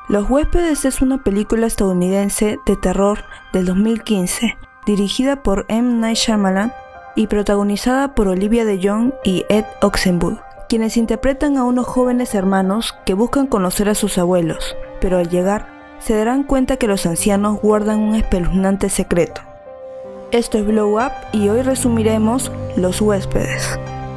Los huéspedes es una película estadounidense de terror del 2015, dirigida por M. Night Shyamalan y protagonizada por Olivia de Jong y Ed Oxenbould, quienes interpretan a unos jóvenes hermanos que buscan conocer a sus abuelos, pero al llegar se darán cuenta que los ancianos guardan un espeluznante secreto. Esto es Blow Up y hoy resumiremos Los huéspedes.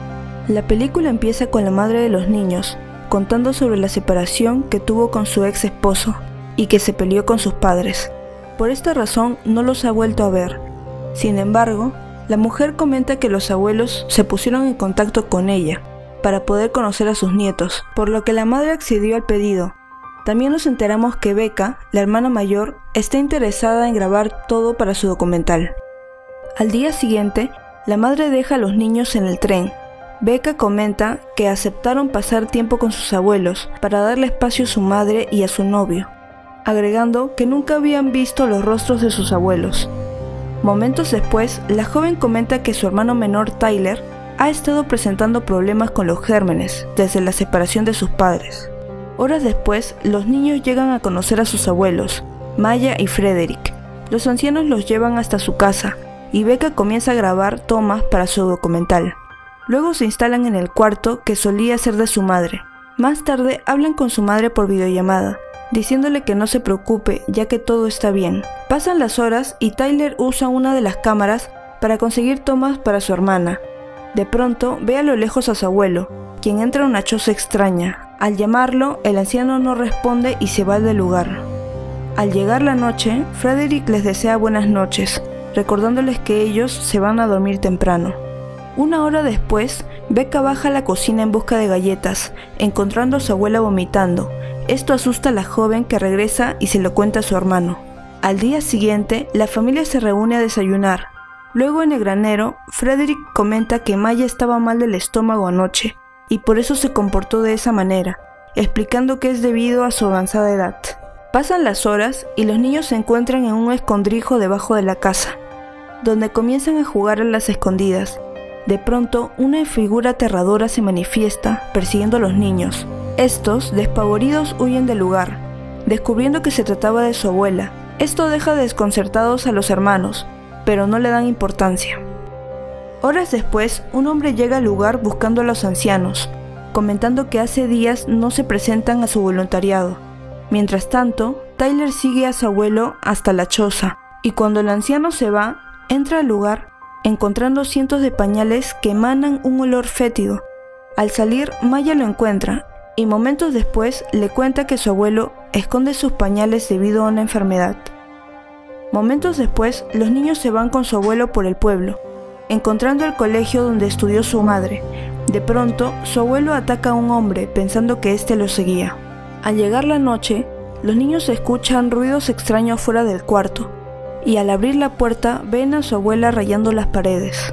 La película empieza con la madre de los niños, contando sobre la separación que tuvo con su ex esposo y que se peleó con sus padres. Por esta razón no los ha vuelto a ver. Sin embargo, la mujer comenta que los abuelos se pusieron en contacto con ella para poder conocer a sus nietos, por lo que la madre accedió al pedido. También nos enteramos que Becca, la hermana mayor, está interesada en grabar todo para su documental. Al día siguiente, la madre deja a los niños en el tren. Becca comenta que aceptaron pasar tiempo con sus abuelos para darle espacio a su madre y a su novio, agregando que nunca habían visto los rostros de sus abuelos. Momentos después, la joven comenta que su hermano menor Tyler ha estado presentando problemas con los gérmenes desde la separación de sus padres. Horas después, los niños llegan a conocer a sus abuelos, Maya y Frederick. Los ancianos los llevan hasta su casa y Becca comienza a grabar tomas para su documental. Luego se instalan en el cuarto que solía ser de su madre. Más tarde hablan con su madre por videollamada, diciéndole que no se preocupe ya que todo está bien. Pasan las horas y Tyler usa una de las cámaras para conseguir tomas para su hermana. De pronto ve a lo lejos a su abuelo, quien entra a una choza extraña. Al llamarlo, el anciano no responde y se va del lugar. Al llegar la noche, Frederick les desea buenas noches, recordándoles que ellos se van a dormir temprano. Una hora después, Becca baja a la cocina en busca de galletas, encontrando a su abuela vomitando. Esto asusta a la joven que regresa y se lo cuenta a su hermano. Al día siguiente, la familia se reúne a desayunar. Luego en el granero, Frederick comenta que Maya estaba mal del estómago anoche, y por eso se comportó de esa manera, explicando que es debido a su avanzada edad. Pasan las horas y los niños se encuentran en un escondrijo debajo de la casa, donde comienzan a jugar a las escondidas. De pronto, una figura aterradora se manifiesta, persiguiendo a los niños. Estos, despavoridos, huyen del lugar, descubriendo que se trataba de su abuela. Esto deja desconcertados a los hermanos, pero no le dan importancia. Horas después, un hombre llega al lugar buscando a los ancianos, comentando que hace días no se presentan a su voluntariado. Mientras tanto, Tyler sigue a su abuelo hasta la choza, y cuando el anciano se va, entra al lugar, encontrando cientos de pañales que emanan un olor fétido. Al salir, Maya lo encuentra, y momentos después le cuenta que su abuelo esconde sus pañales debido a una enfermedad. Momentos después, los niños se van con su abuelo por el pueblo, encontrando el colegio donde estudió su madre. De pronto, su abuelo ataca a un hombre pensando que éste lo seguía. Al llegar la noche, los niños escuchan ruidos extraños fuera del cuarto, y al abrir la puerta ven a su abuela rayando las paredes.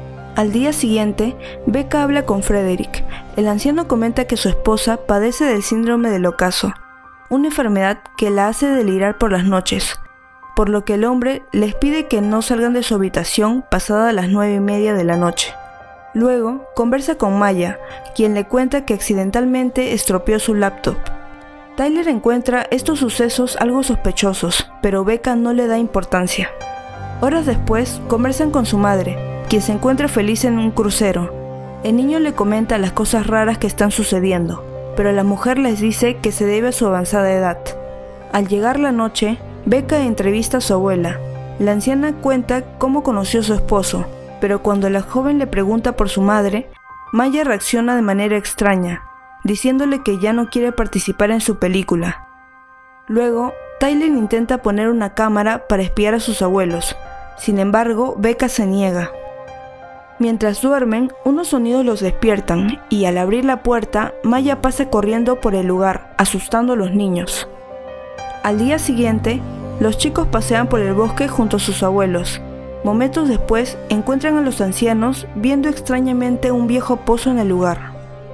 Al día siguiente, Becca habla con Frederick. El anciano comenta que su esposa padece del síndrome del ocaso, una enfermedad que la hace delirar por las noches, por lo que el hombre les pide que no salgan de su habitación pasada las 9:30 de la noche. Luego, conversa con Maya, quien le cuenta que accidentalmente estropeó su laptop. Tyler encuentra estos sucesos algo sospechosos, pero Becca no le da importancia. Horas después, conversan con su madre, quien se encuentra feliz en un crucero. El niño le comenta las cosas raras que están sucediendo, pero la mujer les dice que se debe a su avanzada edad. Al llegar la noche, Becca entrevista a su abuela. La anciana cuenta cómo conoció a su esposo, pero cuando la joven le pregunta por su madre, Maya reacciona de manera extraña, diciéndole que ya no quiere participar en su película. Luego, Tyler intenta poner una cámara para espiar a sus abuelos. Sin embargo, Becca se niega. Mientras duermen, unos sonidos los despiertan, y al abrir la puerta, Maya pasa corriendo por el lugar, asustando a los niños. Al día siguiente, los chicos pasean por el bosque junto a sus abuelos. Momentos después, encuentran a los ancianos viendo extrañamente un viejo pozo en el lugar.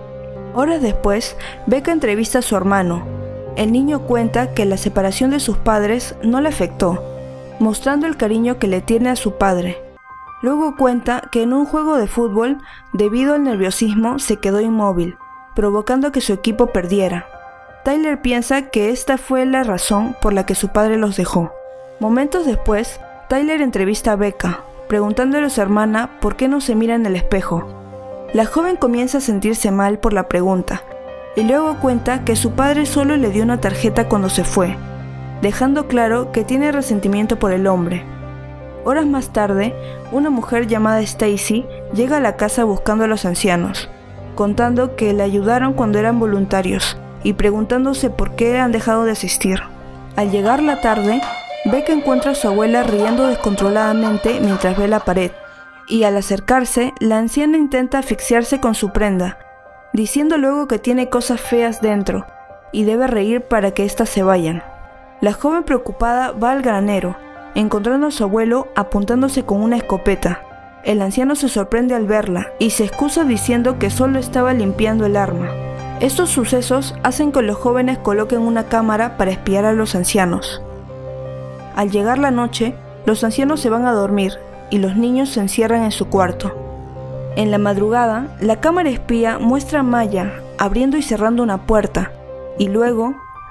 Horas después, Becca entrevista a su hermano. El niño cuenta que la separación de sus padres no le afectó, mostrando el cariño que le tiene a su padre. Luego cuenta que en un juego de fútbol, debido al nerviosismo, se quedó inmóvil, provocando que su equipo perdiera. Tyler piensa que esta fue la razón por la que su padre los dejó. Momentos después, Tyler entrevista a Becca, preguntándole a su hermana por qué no se mira en el espejo. La joven comienza a sentirse mal por la pregunta, y luego cuenta que su padre solo le dio una tarjeta cuando se fue, dejando claro que tiene resentimiento por el hombre. Horas más tarde, una mujer llamada Stacy llega a la casa buscando a los ancianos, contando que le ayudaron cuando eran voluntarios y preguntándose por qué han dejado de asistir. Al llegar la tarde, Becca encuentra a su abuela riendo descontroladamente mientras ve la pared, y al acercarse, la anciana intenta asfixiarse con su prenda, diciendo luego que tiene cosas feas dentro y debe reír para que éstas se vayan. La joven preocupada va al granero, encontrando a su abuelo apuntándose con una escopeta. El anciano se sorprende al verla y se excusa diciendo que solo estaba limpiando el arma. Estos sucesos hacen que los jóvenes coloquen una cámara para espiar a los ancianos. Al llegar la noche, los ancianos se van a dormir y los niños se encierran en su cuarto. En la madrugada, la cámara espía muestra a Maya abriendo y cerrando una puerta, y luego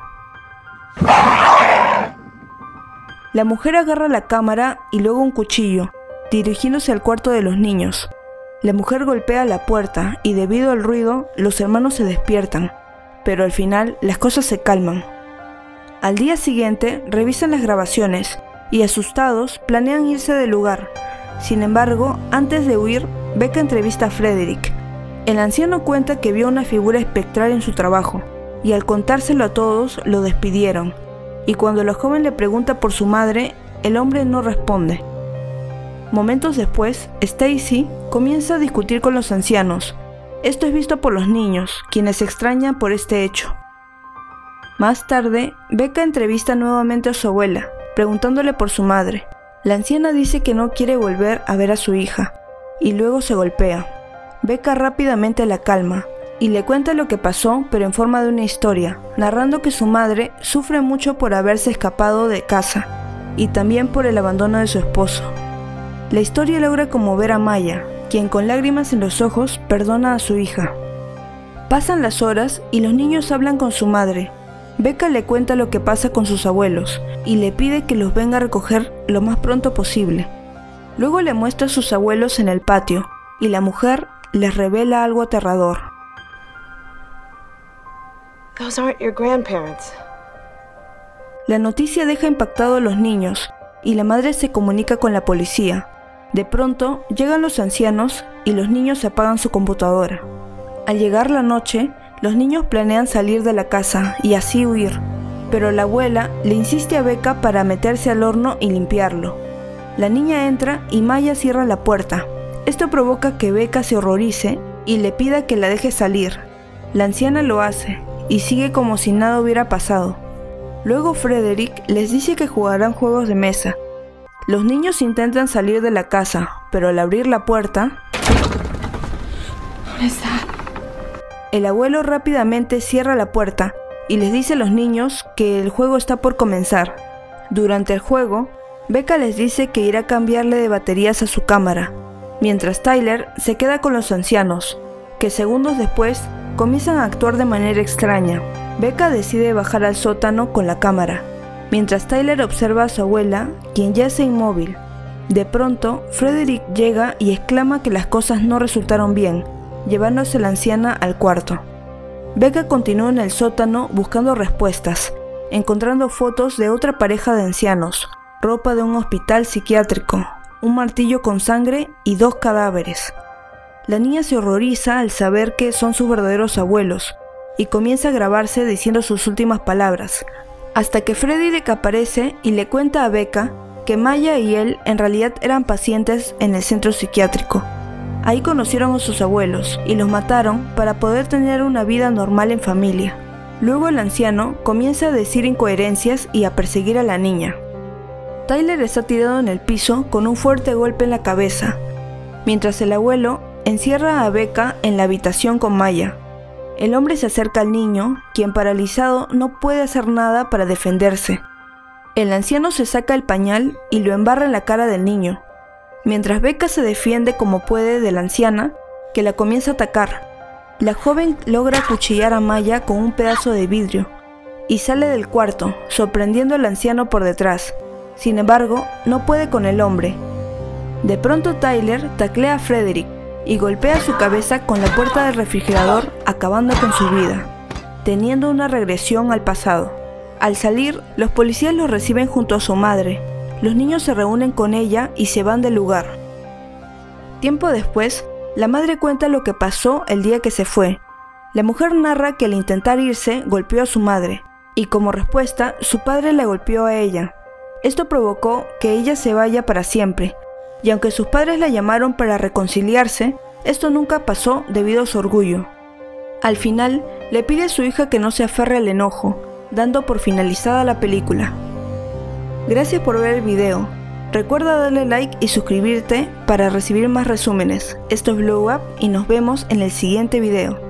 la mujer agarra la cámara y luego un cuchillo, dirigiéndose al cuarto de los niños. La mujer golpea la puerta y debido al ruido, los hermanos se despiertan, pero al final las cosas se calman. Al día siguiente, revisan las grabaciones y asustados planean irse del lugar. Sin embargo, antes de huir, Becca entrevista a Frederick. El anciano cuenta que vio una figura espectral en su trabajo y al contárselo a todos lo despidieron. Y cuando la joven le pregunta por su madre, el hombre no responde. Momentos después, Stacy comienza a discutir con los ancianos. Esto es visto por los niños, quienes se extrañan por este hecho. Más tarde, Becca entrevista nuevamente a su abuela, preguntándole por su madre. La anciana dice que no quiere volver a ver a su hija, y luego se golpea. Becca rápidamente la calma, y le cuenta lo que pasó, pero en forma de una historia, narrando que su madre sufre mucho por haberse escapado de casa, y también por el abandono de su esposo. La historia logra conmover a Maya, quien con lágrimas en los ojos perdona a su hija. Pasan las horas y los niños hablan con su madre. Becca le cuenta lo que pasa con sus abuelos, y le pide que los venga a recoger lo más pronto posible. Luego le muestra a sus abuelos en el patio, y la mujer les revela algo aterrador. Those aren't your grandparents. La noticia deja impactados a los niños, y la madre se comunica con la policía. De pronto, llegan los ancianos, y los niños apagan su computadora. Al llegar la noche, los niños planean salir de la casa y así huir, pero la abuela le insiste a Becca para meterse al horno y limpiarlo. La niña entra y Maya cierra la puerta. Esto provoca que Becca se horrorice y le pida que la deje salir. La anciana lo hace y sigue como si nada hubiera pasado. Luego Frederick les dice que jugarán juegos de mesa. Los niños intentan salir de la casa, pero al abrir la puerta, el abuelo rápidamente cierra la puerta y les dice a los niños que el juego está por comenzar. Durante el juego, Becca les dice que irá a cambiarle de baterías a su cámara, mientras Tyler se queda con los ancianos, que segundos después comienzan a actuar de manera extraña. Becca decide bajar al sótano con la cámara, mientras Tyler observa a su abuela, quien yace inmóvil. De pronto, Frederick llega y exclama que las cosas no resultaron bien, llevándose a la anciana al cuarto. Becca continúa en el sótano buscando respuestas, encontrando fotos de otra pareja de ancianos, ropa de un hospital psiquiátrico, un martillo con sangre y 2 cadáveres. La niña se horroriza al saber que son sus verdaderos abuelos y comienza a grabarse diciendo sus últimas palabras, hasta que Frederick aparece y le cuenta a Becca que Maya y él en realidad eran pacientes en el centro psiquiátrico. Ahí conocieron a sus abuelos y los mataron para poder tener una vida normal en familia. Luego el anciano comienza a decir incoherencias y a perseguir a la niña. Tyler está tirado en el piso con un fuerte golpe en la cabeza, mientras el abuelo encierra a Becca en la habitación con Maya. El hombre se acerca al niño, quien paralizado no puede hacer nada para defenderse. El anciano se saca el pañal y lo embarra en la cara del niño, mientras Becca se defiende como puede de la anciana, que la comienza a atacar. La joven logra acuchillar a Maya con un pedazo de vidrio, y sale del cuarto, sorprendiendo al anciano por detrás. Sin embargo, no puede con el hombre. De pronto Tyler taclea a Frederick y golpea su cabeza con la puerta del refrigerador, acabando con su vida, teniendo una regresión al pasado. Al salir, los policías lo reciben junto a su madre. Los niños se reúnen con ella y se van del lugar. Tiempo después, la madre cuenta lo que pasó el día que se fue. La mujer narra que al intentar irse, golpeó a su madre, y como respuesta, su padre la golpeó a ella. Esto provocó que ella se vaya para siempre, y aunque sus padres la llamaron para reconciliarse, esto nunca pasó debido a su orgullo. Al final, le pide a su hija que no se aferre al enojo, dando por finalizada la película. Gracias por ver el video. Recuerda darle like y suscribirte para recibir más resúmenes. Esto es Blow Up y nos vemos en el siguiente video.